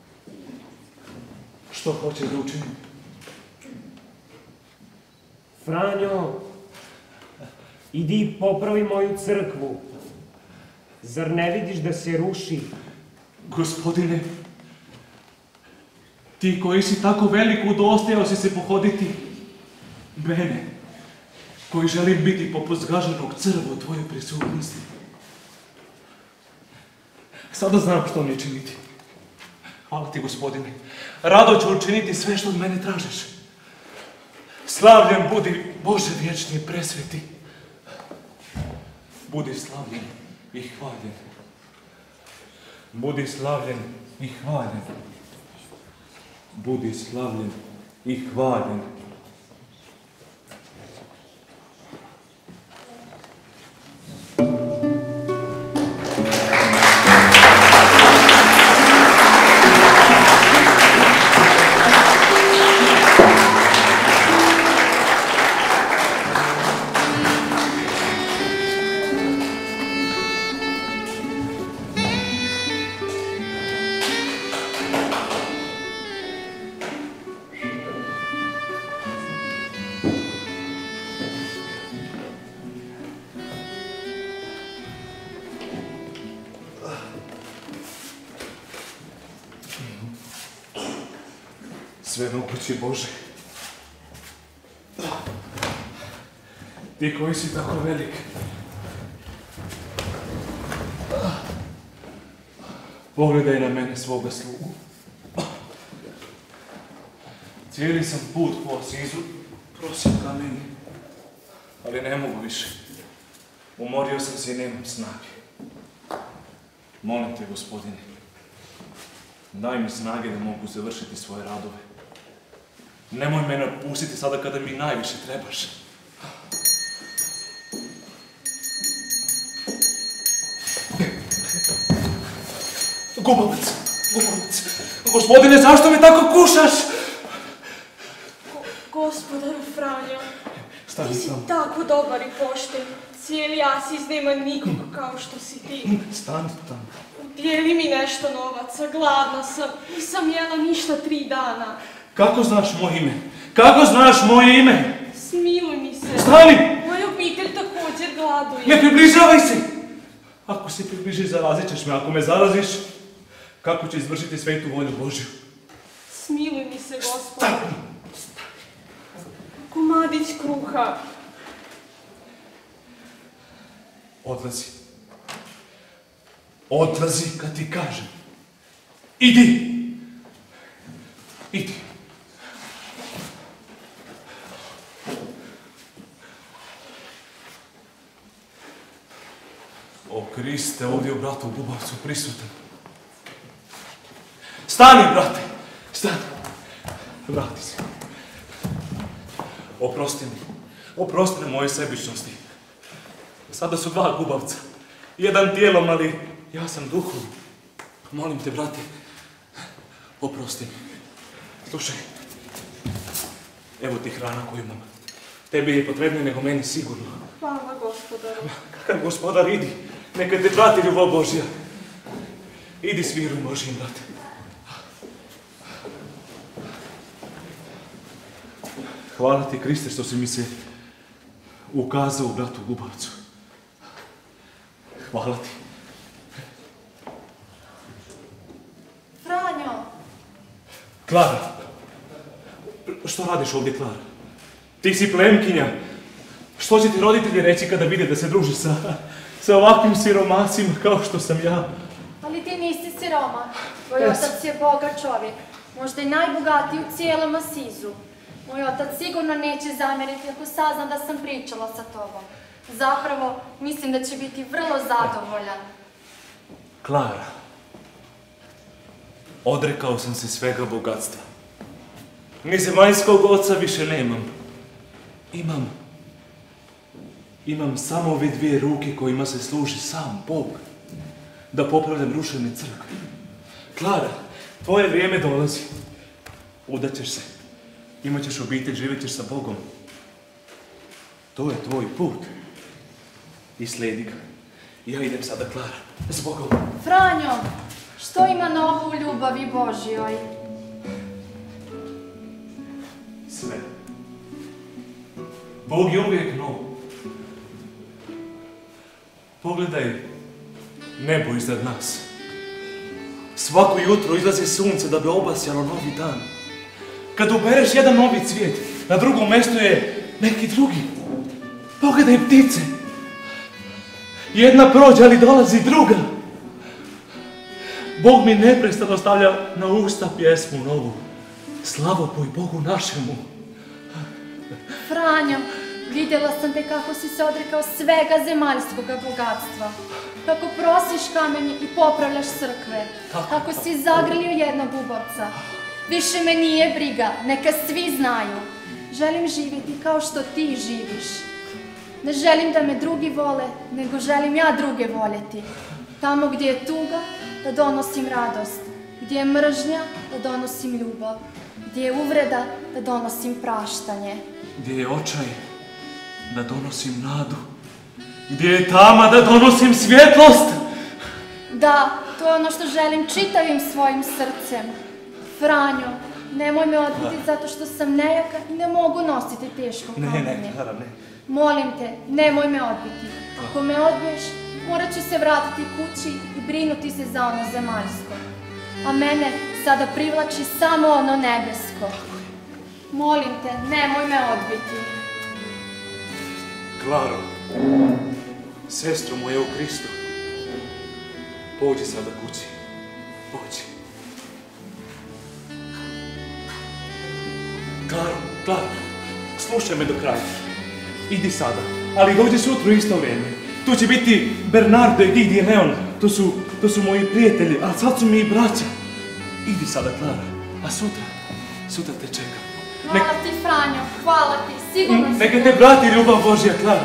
što hoćeš da učinim? Franjo! Idi popravi moju crkvu. Zar ne vidiš da se ruši? Gospodine, ti koji si tako veliko udostojao si se pohoditi mene, koji želim biti poput zgaženog crva u tvojoj prisutnosti. Sada znam što mi je činiti. Hvala ti, gospodine. Rado ću učiniti sve što od mene tražiš. Slavljen budi, Bože vječni i presveti. Budi slavljen i hvaljen. Budi slavljen i hvaljen. Budi slavljen i hvaljen. Svemogući Bože, ti koji si tako velik, pogledaj na mene svoga slugu. Cijeli sam put po Asizu prosim kameni, ali ne mogu više. Umorio sam se i nemam snage. Molim te, gospodine, daj mi snage da mogu završiti svoje radove. Nemoj me napustiti sada kada mi najviše trebaš. Gubavac, gubavac. Gospodine, zašto me tako kušaš? Gospodaru Franjo, ti si Stani, tako dobar i pošten. Cijeli Asiz nema nikoga kao što si ti. stani tamo. Udijeli mi nešto novaca, gladna sam, nisam jela ništa tri dana. Kako znaš moje ime? Kako znaš moje ime? Smiluj mi se. Stani! Moja obitelj također gladuje. Ne približavaj se! Ako se približiš, zarazit ćeš me. Ako me zaraziš, kako će izvršiti svetu volju Božju? Smiluj mi se, gospodine. Komadić kruha. Odlazi. Odlazi kad ti kažem. Idi! Idi. O Kriste, ovdje u bratu Gubavcu prisutan. Stani, brate! Stani! Vrati se. Oprosti mi. Oprosti mi moje sebičnosti. Sada su dva Gubavca. Jedan tijelom, ali ja sam duhom. Molim te, brate, oprosti mi. Slušaj, evo ti hrana koju imam. Tebi je potrebnije nego meni sigurno. Hvala, gospodaru. Kakav gospodar, idi. Neka te prati ljubav Božja. Idi s virom Božjim, brate. Hvala ti, Kriste, što si mi se ukazao u bratu Gubavcu. Hvala ti. Franjo! Klara! Što radiš ovdje, Klara? Ti si plemkinja. Što će ti roditelji reći kada vide da se druži sa, sa ovakvim siromasima kao što sam ja? Ali ti nisi siroma. Tvoj otac je bogat čovjek. Možda i najbogatiji u cijelom Asizu. Moj otac sigurno neće zameriti ako sazna da sam pričala sa tobom. Zapravo, mislim da će biti vrlo zadovoljan. Klara, odrekao sam se svega bogatstva. Ni zemaljskog oca više nemam. Imam, imam samo ove dvije ruke kojima se služi sam Bog da popravljam rušene crkve. Klara, tvoje vrijeme dolazi. Udaćeš se, imat ćeš obitelj, živjet ćeš sa Bogom. To je tvoj put. I slijedi ga. Ja idem sada, Klara. S Bogom. Franjo, što ima novo u ljubavi Božjoj? Sve. Bog je uvijek nov. Pogledaj nebo iznad nas. Svako jutro izlazi sunce da bi obasjalo novi dan. Kad ubereš jedan novi cvijet, na drugom mjestu je neki drugi. Pogledaj ptice. Jedna prođe, ali dolazi druga. Bog mi neprestano stavlja na usta pjesmu novu. Slavopoj Bogu našemu. Franjo, vidjela sam te kako si se odrekao svega zemaljskoga bogatstva. Kako prosiš kamenje i popravljaš crkve. Kako si zagrlio jednog ubavca. Više me nije briga, neka svi znaju. Želim živjeti kao što ti živiš. Ne želim da me drugi vole, nego želim ja druge voljeti. Tamo gdje je tuga, da donosim radost. Gdje je mržnja, da donosim ljubav. Gdje je uvreda, da donosim praštanje. Gdje je očaj, da donosim nadu. Gdje je tama, da donosim svjetlost. Da, to je ono što želim čitavim svojim srcem. Franjo, nemoj me odbiti zato što sam nejaka i ne mogu nositi teško kamenje. Ne, ne, Klara, ne. Molim te, nemoj me odbiti. Ako me odbiješ, morat ću se vratiti kući i brinuti se za ono zemaljsko. A mene sada privlači samo ono nebesko. Molim te, nemoj me odbiti. Klaro, sestro moja u Kristu, pođi sada kući. Pođi. Klaro, Klaro, slušaj me do kraja. Idi sada, ali dođi sutra u isto vrijeme. Tu će biti Bernardo, Egidi i Leon. To su, to su moji prijatelji, a sad su mi i braća. Idi sada, Klara, a sutra, sutra te čekam. Hvala ti, Franjo, hvala ti, sigurno si... Neka te prati ljubav Božja, Klara.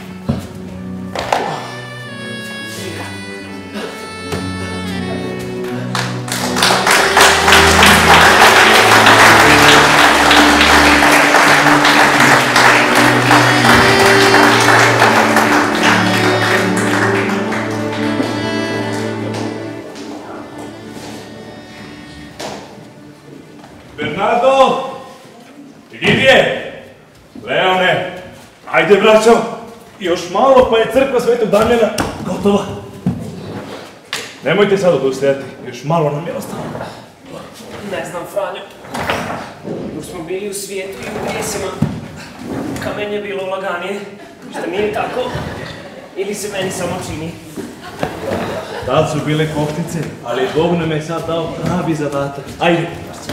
Bernardo! Egidije! Leone! Ajde, braćo! Još malo pa je crkva Svetog Damjana gotova. Nemojte sad odustajati, još malo nam je ostalo. Ne znam, Franjo. Dok smo bili u svijetu i u grijesima, kamenje je bilo laganije. Šta nije tako? Ili se meni samo čini? Tad su bile koftice, ali Bog nam je sad dao pravi zadatak. Ajde!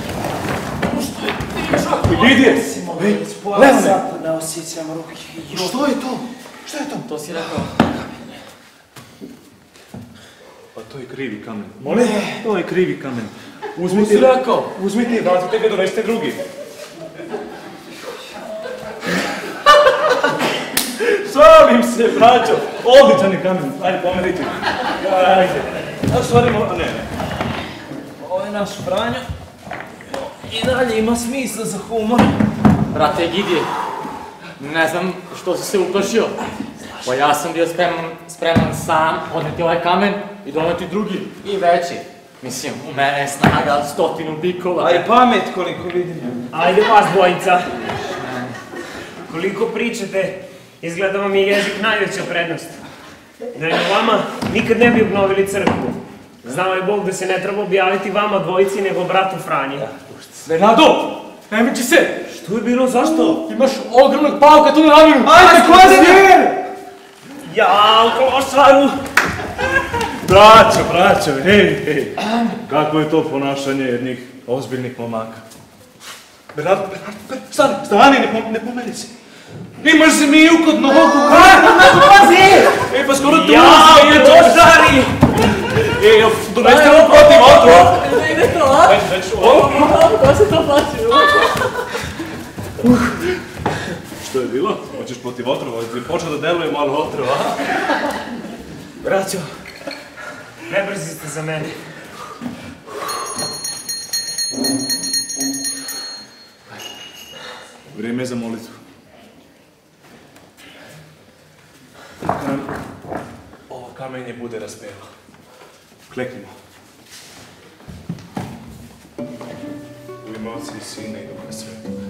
Egidije! Leone! Ne osjećam ruke. Što je to? Što je to? To si rekao. Pa to je krivi kamen. Molim? To je krivi kamen. Uzmi ti rekao. Uzmite i vratite ga, donesite drugi. Šalim se, braćo. Odličan je kamen. Ajde, pomerite. Ajde. A stvarimo... Ne, ne. Ovo je naš Franjo. I dalje ima smisla za humor. Brate Egidije, ne znam što si se uplašio. Pa ja sam bio spreman, spreman sam odneti ovaj kamen i doneti drugi i veći. Mislim, u mene je snaga od stotinu bikova. A i pamet koliko vidim. Ajde vas dvojica. Koliko pričate, izgleda vam je jezik najveća prednost. Da je vama nikad ne bi obnovili crkvu. Znao je Bog da se ne treba objaviti vama dvojici nego bratu Franji. Bernardo, ne miči se! Što je bilo, zašto? Imaš ogromnog pauka tu na ramenu! Ajde, ko je zvijer? Ja, u klošaru! Braćo, braćo, hej, hej. Kako je to ponašanje jednih ozbiljnih momaka? Bernardo, Bernardo, stani, stani, ne, pom ne pomeri se. Imaš zmiju kod nogu. Pazi! E, pa skoro tu Ja, požari! E, doneste ovo protiv otrova. Ide to, a? Već, već, ovo. Ko se to plaći? Što je bilo? Hoćeš protiv otrova? Ti počeo da deluje malo otrova, a? Braćo, prebrzi ste za mene. Vrijeme je za molitvu. Neka nam ovo kamenje bude raspelo. Kleknimo. U ime Oca i Sina i Duha Svetog.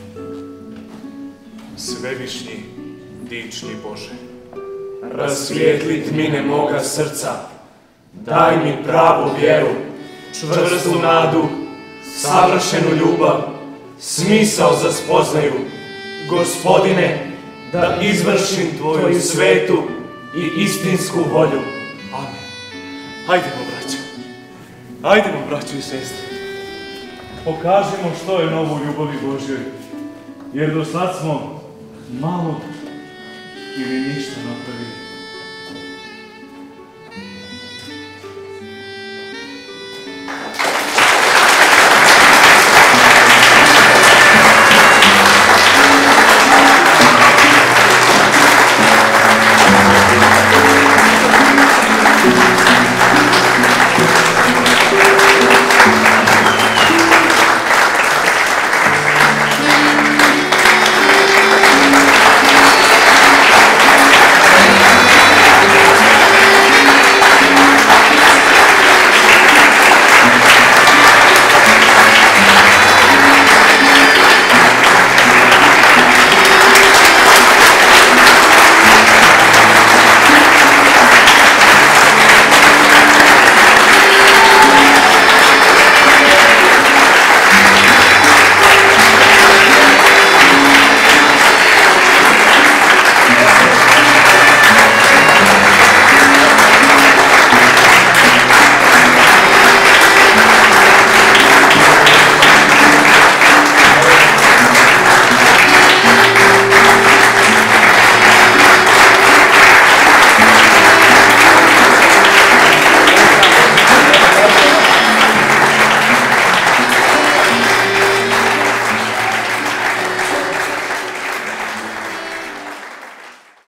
Svevišnji, dični Bože, rasvijetli tmine moga srca, daj mi pravu vjeru, čvrstu nadu, savršenu ljubav, smisao za spoznaju, Gospodine, da izvršim Tvoju svetu i istinsku volju. Amen. Hajdemo, braćo. Hajdemo, braćo i sestre. Pokažimo što je novo u ljubavi Božjoj, jer do sad smo malo ili ništa napravili.